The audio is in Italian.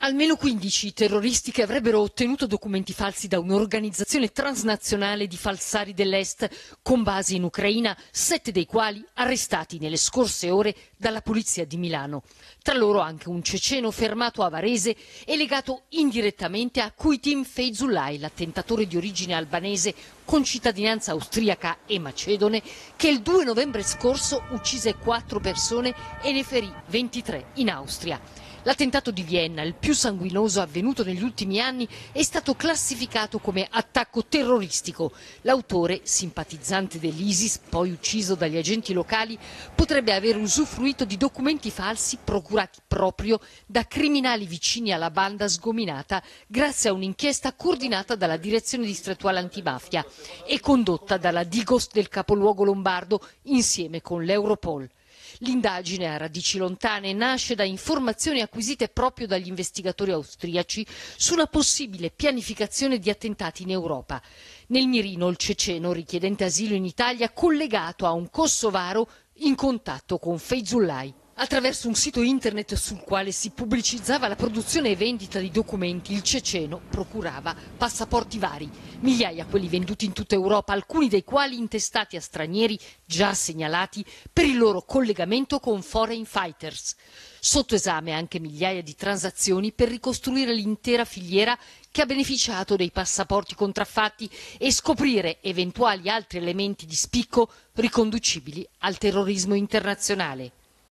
Almeno 15 terroristi che avrebbero ottenuto documenti falsi da un'organizzazione transnazionale di falsari dell'Est con base in Ucraina, 7 dei quali arrestati nelle scorse ore dalla polizia di Milano. Tra loro anche un ceceno fermato a Varese e legato indirettamente a Kuytim Feyzullah, l'attentatore di origine albanese con cittadinanza austriaca e macedone, che il 2 novembre scorso uccise 4 persone e ne ferì 23 in Austria. L'attentato di Vienna, il più sanguinoso avvenuto negli ultimi anni, è stato classificato come attacco terroristico. L'autore, simpatizzante dell'ISIS, poi ucciso dagli agenti locali, potrebbe aver usufruito di documenti falsi procurati proprio da criminali vicini alla banda sgominata grazie a un'inchiesta coordinata dalla Direzione Distrettuale Antimafia e condotta dalla Digos del capoluogo lombardo insieme con l'Europol. L'indagine a radici lontane nasce da informazioni acquisite proprio dagli investigatori austriaci su una possibile pianificazione di attentati in Europa. Nel mirino il ceceno, richiedente asilo in Italia, collegato a un kosovaro in contatto con Feyzullah. Attraverso un sito internet sul quale si pubblicizzava la produzione e vendita di documenti, il ceceno procurava passaporti vari, migliaia quelli venduti in tutta Europa, alcuni dei quali intestati a stranieri già segnalati per il loro collegamento con foreign fighters. Sotto esame anche migliaia di transazioni per ricostruire l'intera filiera che ha beneficiato dei passaporti contraffatti e scoprire eventuali altri elementi di spicco riconducibili al terrorismo internazionale.